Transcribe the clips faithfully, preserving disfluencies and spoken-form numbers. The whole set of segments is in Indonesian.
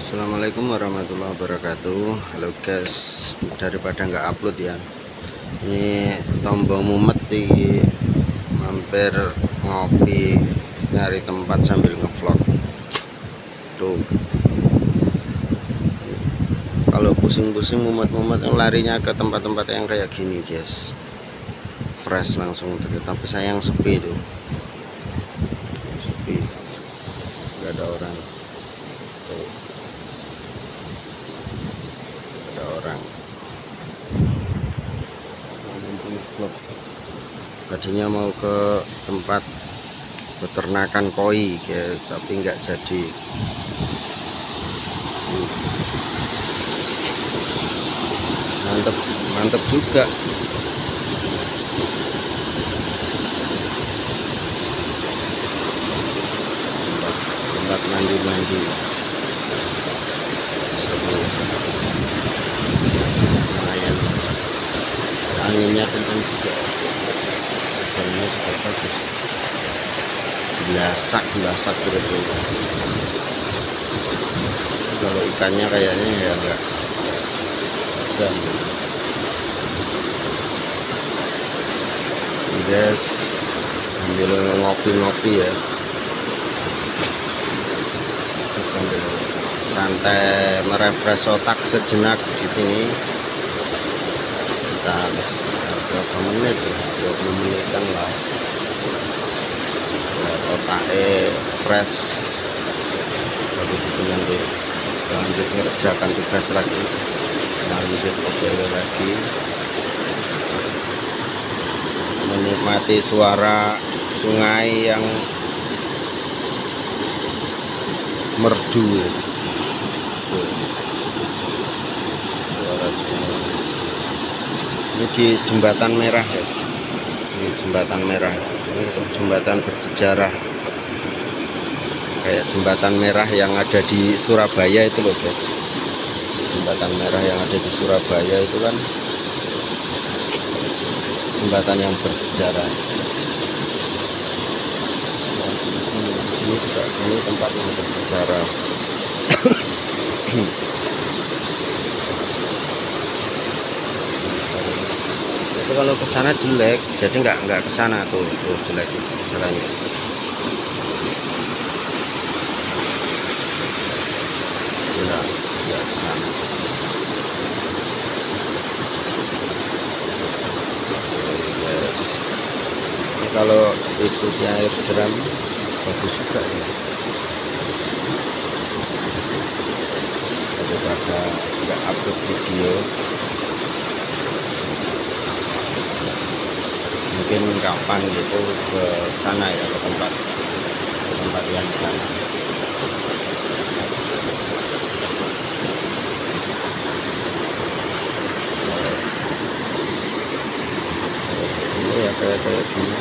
Assalamualaikum warahmatullahi wabarakatuh. Halo guys, daripada nggak upload ya, ini tombol mumet di mampir ngopi nyari tempat sambil ngevlog tuh. Kalau pusing-pusing mumet-mumet larinya ke tempat-tempat yang kayak gini guys, fresh langsung. Tapi sayang sepi tuh, sepi, nggak ada orang tuh. Orang tadinya mau ke tempat peternakan koi guys, tapi nggak jadi. Mantep mantep juga. tempat, tempat mandi-mandi lumayan, anginnya kencang juga, jalannya juga bagus, belasak belasak gitu. Kalau ikannya kayaknya ya enggak dan guys, sambil ngopi-ngopi ya, sambil santai merefresh otak sejenak di sini sekitar berapa menit ya, dua puluh menitan lah, biar otaknya fresh. Habis itu nanti lanjut mengerjakan tugas lagi, lanjut kerja lagi, menikmati suara sungai yang merdu. Suara sungai ini di jembatan merah ya, ini jembatan merah, ini jembatan bersejarah kayak jembatan merah yang ada di Surabaya itu loh guys. Jembatan merah yang ada di Surabaya itu kan jembatan yang bersejarah. Ini juga ini tempat yang bersejarah. Itu kalau ke sana jelek, jadi nggak nggak ke sana tuh, tuh jelek jalannya. Nggak nggak ke sana. Yes. Ini kalau ikutnya air jeram bagus juga ya, daripada nggak upload video. Mungkin kapan gitu ke sana ya, ke tempat ke tempat yang sana. Sini ya kayak kayak gini.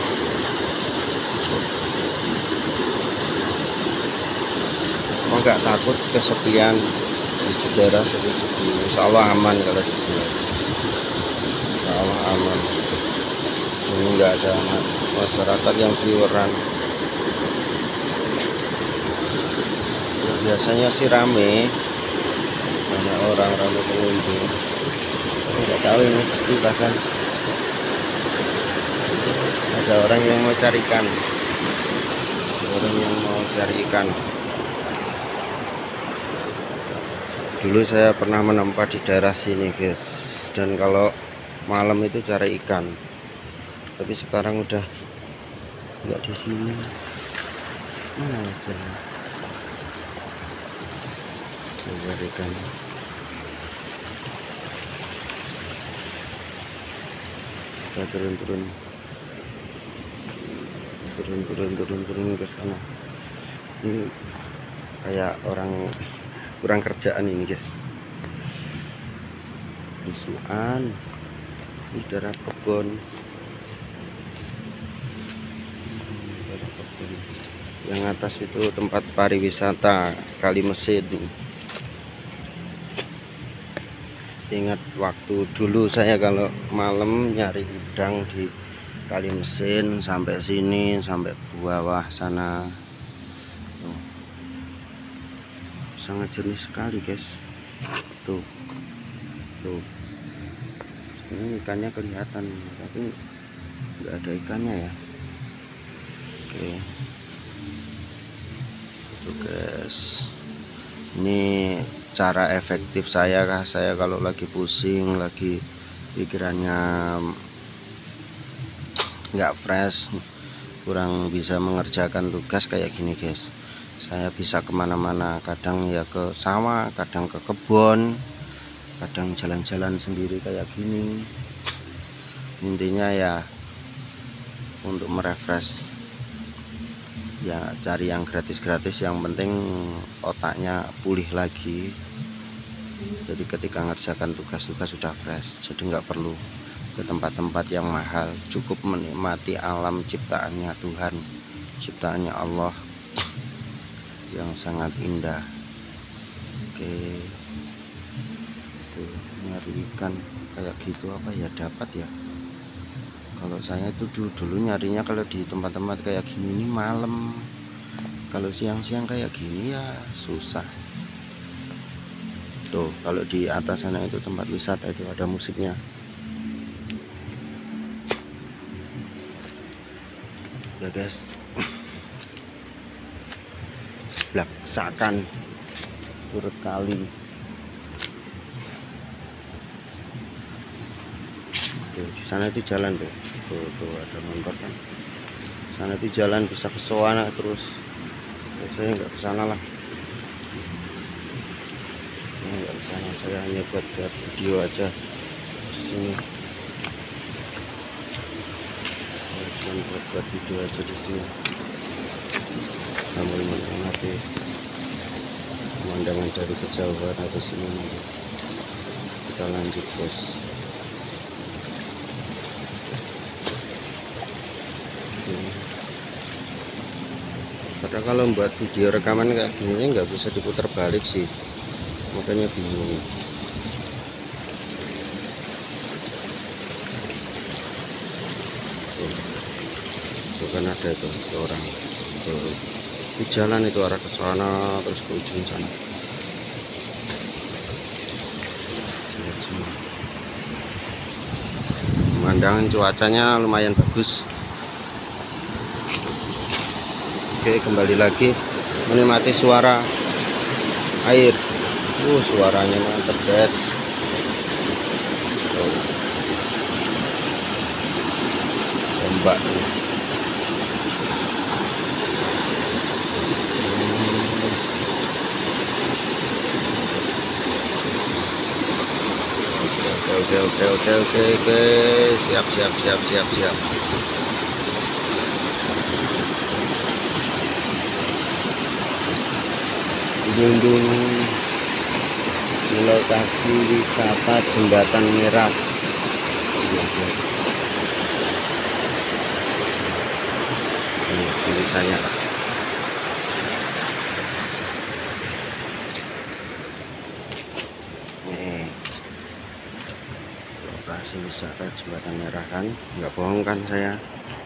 Mau nggak takut kesepian di daerah sepi-sepi? Insya Allah aman kalau di sini. Insya Allah aman. Ini nggak ada masyarakat yang seliweran. Biasanya sih rame, banyak orang, rame pengunjung. Nggak tahu ini sepi pasang. Ada orang yang mau cari ikan, orang yang mau cari ikan. Dulu saya pernah menempa di daerah sini guys, dan kalau malam itu cari ikan. Tapi sekarang udah nggak di sini. Mana aja cari ikan. Kita turun-turun, turun-turun, turun-turun ke sana. Ini kayak orang kurang kerjaan ini guys. Musuhan ini daerah kebun, daerah kebun. Yang atas itu tempat pariwisata Kali Mesin. Ingat waktu dulu saya kalau malam nyari udang di Kali Mesin, sampai sini, sampai bawah sana. sangat jernih sekali guys. Tuh tuh ini ikannya kelihatan tapi nggak ada ikannya ya. Oke itu guys, ini cara efektif saya kah saya kalau lagi pusing, lagi pikirannya nggak fresh, kurang bisa mengerjakan tugas kayak gini guys. Saya bisa kemana-mana, kadang ya ke sawah, kadang ke kebun, kadang jalan-jalan sendiri kayak gini. Intinya ya untuk merefresh ya, cari yang gratis-gratis, yang penting otaknya pulih lagi. Jadi ketika ngerjakan tugas-tugas sudah fresh, jadi nggak perlu ke tempat-tempat yang mahal, cukup menikmati alam ciptaannya Tuhan, ciptaannya Allah yang sangat indah. Oke tuh nyari ikan kayak gitu apa ya dapat ya. Kalau saya itu dulu, dulu nyarinya kalau di tempat-tempat kayak gini ini malam, kalau siang-siang kayak gini ya susah. Tuh kalau di atas sana itu tempat wisata itu ada musiknya ya guys. Belaksakan turut kali. Tuh, di sana itu jalan tuh. Tuh, tuh ada motor kan. Sana itu jalan bisa ke sana terus. Ya, saya nggak ke sana lah. Saya nggak ke sana. Saya hanya buat buat video aja di sini. Saya cuma buat buat video aja di sini. Sambil menikmati pemandangan dari kejauhan atas sini. Kita lanjut guys. Padahal kalau buat video rekaman kayak gini nggak bisa diputar balik sih, makanya bingung. Tuh kan ada itu, itu orang tuh, di jalan itu arah ke sana terus ke ujung sana. Lihat semua. Pemandangan cuacanya lumayan bagus. Oke kembali lagi menikmati suara air. Uh suaranya mantap guys. Ombak. Oke oke oke oke oke siap siap siap siap siap. Dundung di lokasi wisata Jembatan Merah. Ini pilih saya. Nih lokasi wisata Jembatan Merah kan, nggak bohong kan saya.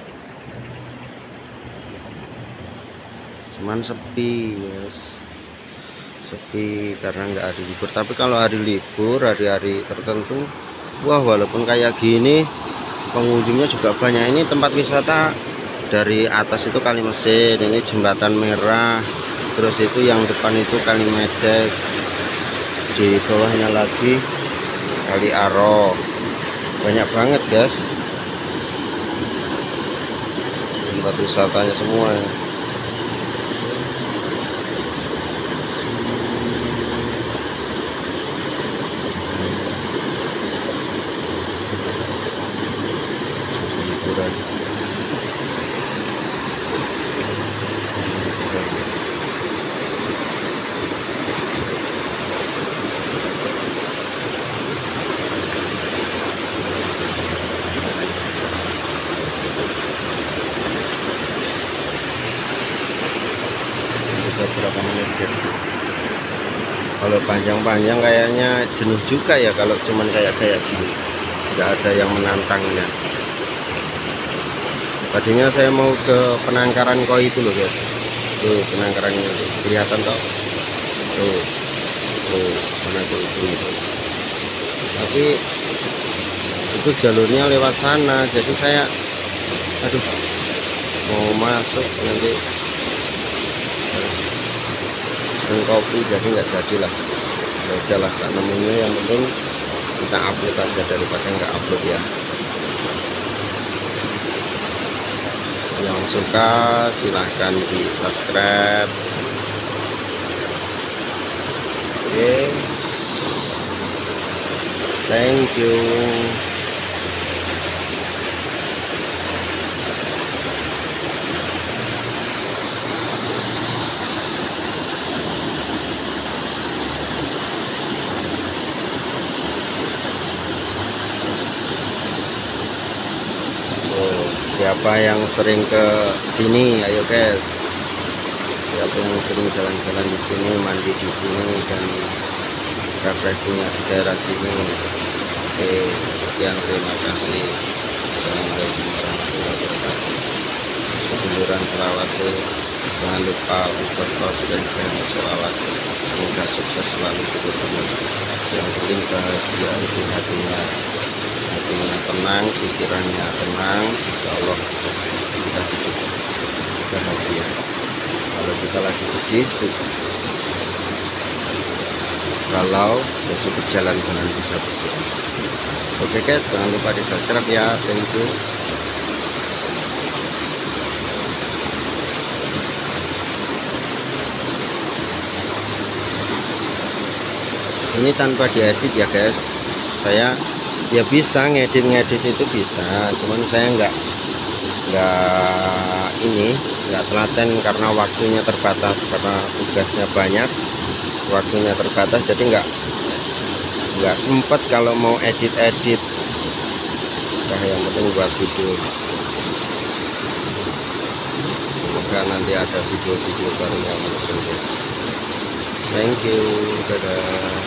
Cuman sepi guys. Sepi karena nggak hari libur, tapi kalau hari libur, hari-hari tertentu, wah walaupun kayak gini pengunjungnya juga banyak. Ini tempat wisata dari atas itu Kali Mesin, ini Jembatan Merah, terus itu yang depan itu Kali Medek, di bawahnya lagi Kali Aro. Banyak banget guys tempat wisatanya semua ya. Berapa menit guys? Kalau panjang-panjang kayaknya jenuh juga ya kalau cuman kayak kayak gini, nggak ada yang menantangnya. Tadinya saya mau ke penangkaran koi itu loh guys. Tuh penangkaran itu kelihatan toh. Tuh tuh mana ke ujung itu, tapi itu jalurnya lewat sana, jadi saya aduh mau masuk nanti harus pesen kopi, jadi nggak jadi lah. Ya udahlah, saat nemunya yang penting kita upload aja daripada nggak upload ya. Yang suka silahkan di subscribe. Oke, okay. Thank you. Siapa yang sering ke sini, ayo guys. Siapa yang sering jalan-jalan di sini, mandi di sini dan refreshingnya di daerah sini. Oke, sekian, terima kasih. Assalamualaikum warahmatullahi wabarakatuh. Seduluran selawase, jangan lupa untuk dan selawat. Semoga sukses selalu hidup kamu. Yang penting bahagia di hatinya. Hatinya tenang, pikirannya tenang, insya Allah kita hidup bahagia. Kalau kita lagi sedih, sedih. Kalau ya cukup jalan-jalan bisa berjalan. Oke guys, jangan lupa di subscribe ya. Thank you. Ini tanpa diedit ya guys. Saya ya bisa ngedit-ngedit itu bisa, cuman saya nggak nggak ini nggak telaten karena waktunya terbatas, karena tugasnya banyak, waktunya terbatas, jadi nggak nggak sempet kalau mau edit-edit. Nah, yang penting buat video. Semoga nanti ada video-video baru yang bagus guys. Thank you, dadah.